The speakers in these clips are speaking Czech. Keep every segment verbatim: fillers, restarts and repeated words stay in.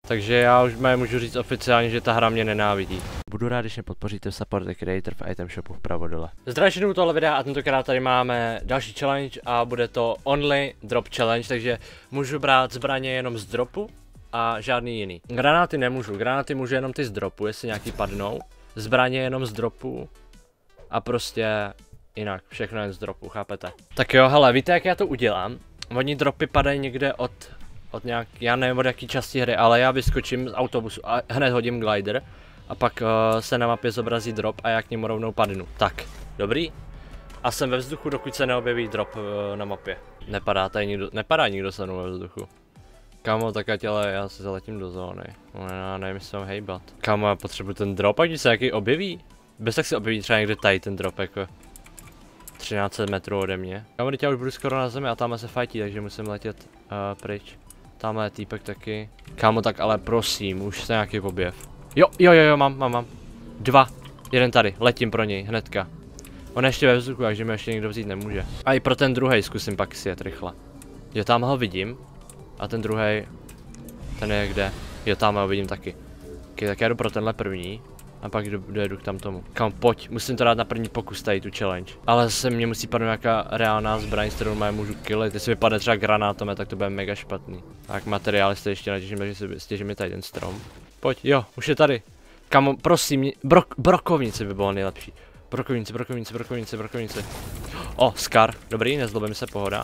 Takže já už můžu říct oficiálně, že ta hra mě nenávidí. Budu rád, když mě podpoříte v Support the Creator v item shopu vpravo dole. Zdravím u tohle videa a tentokrát tady máme další challenge a bude to Only Drop Challenge, takže můžu brát zbraně jenom z dropu a žádný jiný. Granáty nemůžu, granáty můžu jenom ty z dropu, jestli nějaký padnou. Zbraně jenom z dropu a prostě jinak, všechno jen z dropu, chápete? Tak jo, hele, víte jak já to udělám? Oni dropy padají někde od, od nějak, já nevím od jaký části hry, ale já vyskočím z autobusu a hned hodím glider a pak uh, se na mapě zobrazí drop a já k němu rovnou padnu. Tak, dobrý? A jsem ve vzduchu, dokud se neobjeví drop uh, na mapě. Nepadá tady nikdo, nepadá nikdo se mnou ve vzduchu. Kámo, tak ať ale já se zaletím do zóny. No, já nevím, jestli mám hejbat. Kámo, já potřebuji ten drop, ať se jaký objeví. Bez tak se objeví třeba někde tady ten drop, jako třináct set metrů ode mě. Kámo, teď já už budu skoro na zemi a tamhle se fajtí, takže musím letět uh, pryč. Tamhle je týpek taky. Kámo, tak ale prosím, už se nějaký objev. Jo, jo, jo, jo, mám, mám, mám. Dva. Jeden tady, letím pro něj, hnedka. On je ještě ve vzduchu, takže mi ještě nikdo vzít nemůže. A i pro ten druhý zkusím pak si jet rychle. Jo, tam ho vidím. A ten druhý, ten je kde? Jo, tam ho vidím taky. Okay, tak já jdu pro tenhle první. A pak dojedu k tam tomu. Kam, pojď, musím to dát na první pokus tady tu challenge. Ale se mě musí padnout nějaká reálná zbraň, s kterou má můžu killit. Jestli vypadne třeba granátomet, tak to bude mega špatný. Tak materiály se ještě natěžím, takže si stěžím mi tady ten strom. Pojď, jo, už je tady. Kamo, prosím, brok, brokovnici by bylo nejlepší. Brokovnici, brokovnici, brokovnici, brokovnici. O, Scar, dobrý, nezlobím se, pohoda.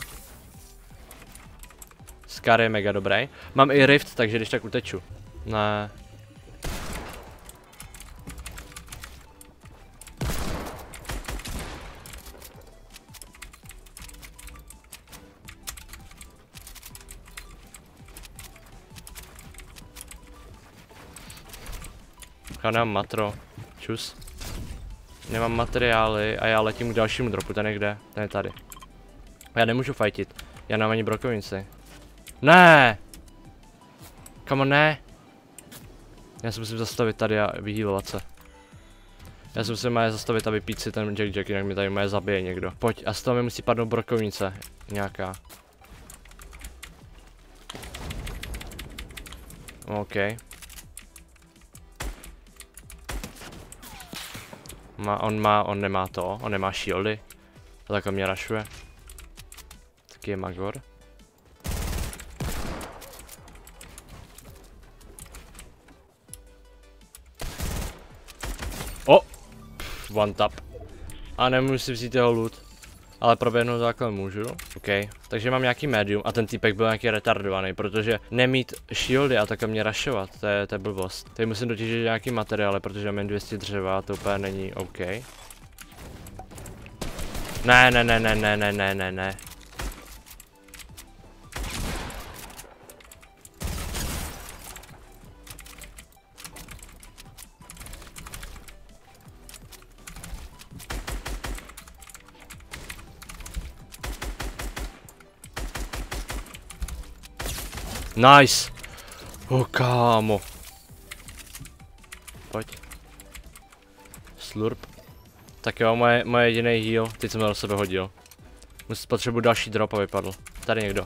Scar je mega dobrý. Mám i rift, takže když tak uteču. Ne. Já nemám matro. Čus. Nemám materiály a já letím k dalšímu dropu, ten je kde? Ten je tady. Já nemůžu fightit. Já nemám ani brokovnici. Ne! Kamo, ne! Já se musím zastavit tady a vyhýlovat se. Já se musím maje zastavit a vypít si ten Jack Jack, jinak mi tady maje zabije někdo. Pojď, a z toho mi musí padnout brokovnice. Nějaká. OK. Má, on má, on nemá to, on nemá shieldy. A takhle mě rašuje. Taky je Magor. O! Pff, one tap. A nemůžu si vzít jeho loot. Ale proběhnout takhle můžu. OK. Takže mám nějaký medium a ten týpek byl nějaký retardovaný, protože nemít shieldy a takhle mě rašovat, to je, to je blbost. Teď musím dotěžit nějaký materiály, protože mám jen dvě stě dřeva a to úplně není OK. Ne, ne, ne, ne, ne, ne, ne, ne, ne. Nice! Oh, kámo. Pojď. Slurp. Tak jo, moje, moje jediný heal. Teď jsem to do sebe hodil. Musím potřebuji další drop a vypadl. Tady někdo.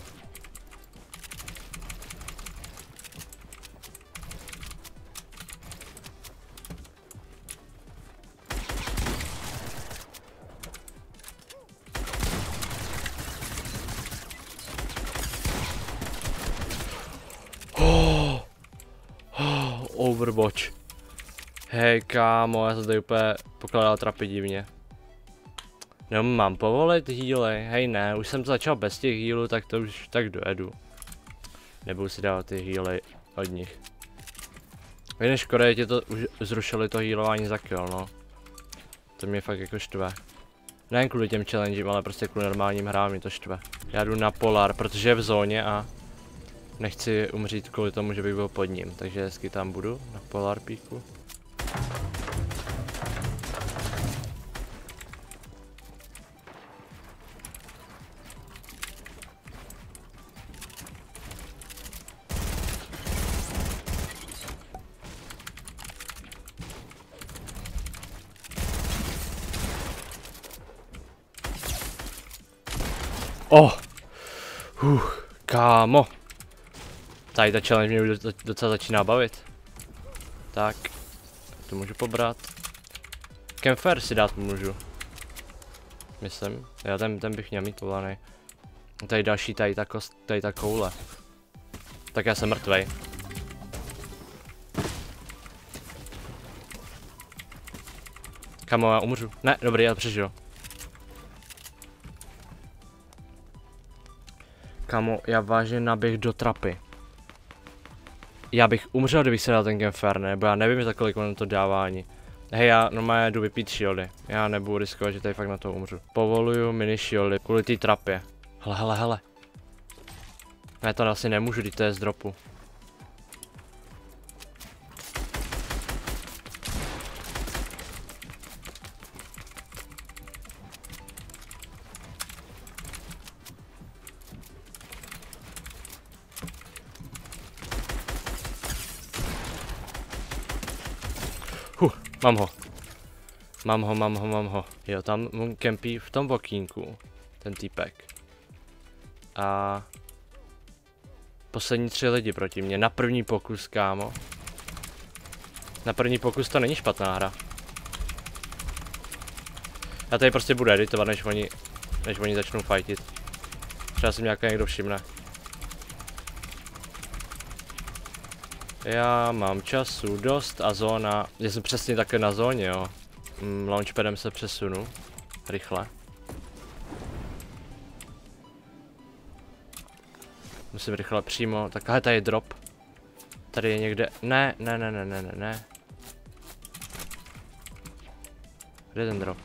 Overwatch. Hej kámo, já se tady úplně pokládal trapy divně. No mám povolit healy, hej ne, už jsem to začal bez těch healů, tak to už tak dojedu. Nebudu si dávat ty healy od nich. Víš, než škoda, tě to už zrušili to healování za kill, no. To mě fakt jako štve. Nejen kvůli těm challengem, ale prostě kvůli normálním hrám mě to štve. Já jdu na Polar, protože je v zóně a nechci umřít kvůli tomu, že bych byl pod ním, takže hezky tam budu, na Polar Peaku. Oh, uh, kámo. Tady ta challenge mě už docela začíná bavit. Tak, to můžu pobrat. Campfire si dát můžu. Myslím, já ten, ten bych měl mít povolaný. Tady další, tady ta, kost, tady ta koule. Tak já jsem mrtvej. Kamo, já umřu. Ne, dobrý, já přežiju. Kamo, já vážně naběh do trapy. Já bych umřel, kdybych se dal ten campfire, nebo já nevím, za kolik on to dává ani. Hej, já normálně jdu vypít shieldy. Já nebudu riskovat, že tady fakt na to umřu. Povoluju mini shieldy kvůli té trapě. Hele, hele, hele. Já to asi nemůžu, když to je z dropu. Huh, mám ho. Mám ho, mám ho, mám ho. Jo, tam on kempí v tom okýnku. Ten týpek. A... poslední tři lidi proti mě. Na první pokus, kámo. Na první pokus to není špatná hra. Já tady prostě budu editovat, než oni, než oni začnou fightit. Třeba si mě nějaký někdo všimne. Já mám času dost a zóna, já jsem přesně také na zóně, jo. Mm, launchpadem se přesunu. Rychle. Musím rychle přímo, takhle tady je drop. Tady je někde, ne, ne, ne, ne, ne, ne, ne. Kde je ten drop?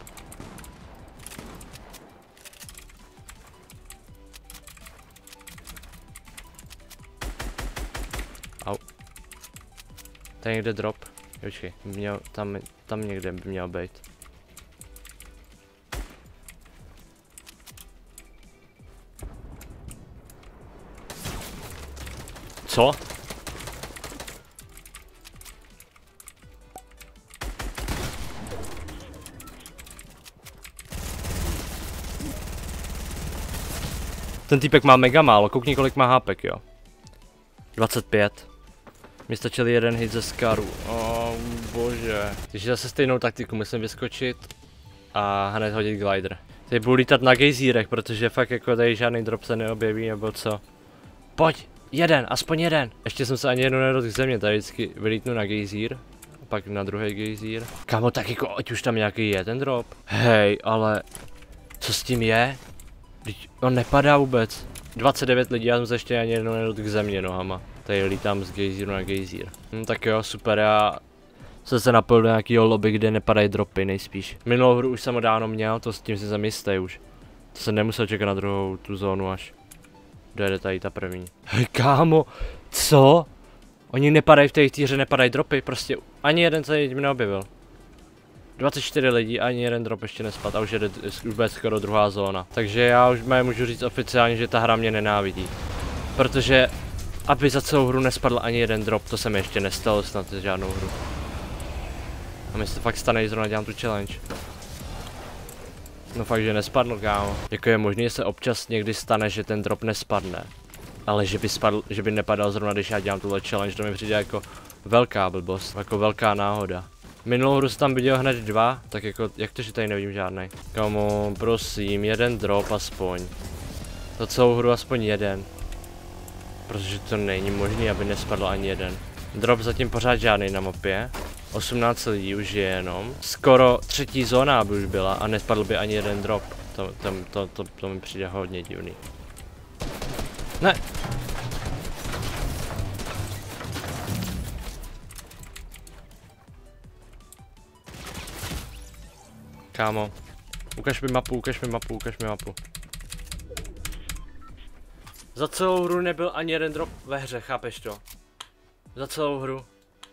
Au. Tady je někde drop. Počkej, měl, tam, tam někde by měl být. Co? Ten týpek má mega málo, koukni kolik má hápek, jo. dvacet pět. Mi stačil jeden hit ze Scaru. Oh, bože. Takže zase stejnou taktiku musím vyskočit a hned hodit glider. Teď budu lítat na gejzírech, protože fakt jako tady žádný drop se neobjeví nebo co. Pojď, jeden, aspoň jeden. Ještě jsem se ani jednou nedotkl země, tady vždycky vylítnu na gejzír. A pak na druhý gejzír. Kámo, tak jako ať už tam nějaký je ten drop. Hej, ale co s tím je? Teď on nepadá vůbec. dvacet devět lidí, já jsem se ještě ani jednou nedotkl země nohama. Tady lítám z gejzíru na gejzír. Hm, tak jo, super, já jsem se napojil do nějakého lobby, kde nepadají dropy nejspíš. Minulou hru už jsem ho dávno měl, to s tím si jsem jistý už. To jsem nemusel čekat na druhou tu zónu až. Dojede tady ta první. Hej kámo, co? Oni nepadají v té hře, nepadají dropy, prostě ani jeden se mi neobjevil. dvacet čtyři lidí, ani jeden drop ještě nespad a už jede vůbec skoro druhá zóna. Takže já už můžu říct oficiálně, že ta hra mě nenávidí. Protože aby za celou hru nespadl ani jeden drop, to se mi ještě nestalo snad z žádnou hru. A mi se to fakt stane, že zrovna dělám tu challenge. No fakt, že nespadl, kámo. Jako je možné, že se občas někdy stane, že ten drop nespadne. Ale že by spadl, že by nepadal zrovna, když já dělám tuhle challenge, to mi přijde jako velká blbost, jako velká náhoda. Minulou hru jsem tam viděl hned dva, tak jako, jak to, že tady nevím žádnej. Kámo, prosím, jeden drop aspoň. Za celou hru aspoň jeden. Protože to není možné, aby nespadl ani jeden. Drop zatím pořád žádný na mapě. osmnáct lidí už je jenom. Skoro třetí zóna by už byla a nespadl by ani jeden drop. To, to, to, to, to mi přijde hodně divný. Ne! Kámo, ukaž mi mapu, ukaž mi mapu, ukaž mi mapu. Za celou hru nebyl ani jeden drop ve hře, chápeš to? Za celou hru.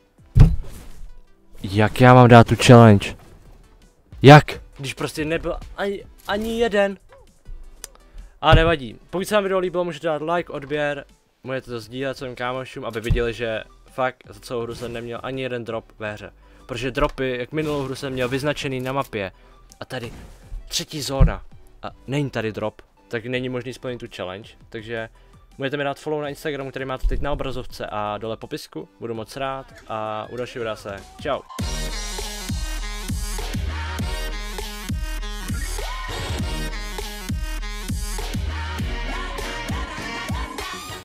Jak já mám dát tu challenge? Jak? Když prostě nebyl ani, ani jeden. A nevadí. Pokud se vám video líbilo, můžete dát like, odběr, můžete to sdílet svým kámošům, aby viděli, že fakt za celou hru jsem neměl ani jeden drop ve hře. Protože dropy, jak minulou hru jsem měl vyznačený na mapě. A tady třetí zóna. A není tady drop, tak není možný splnit tu challenge. Takže Můžete mi dát follow na Instagramu, který máte teď na obrazovce a dole popisku, budu moc rád a u dalšího videa se čau.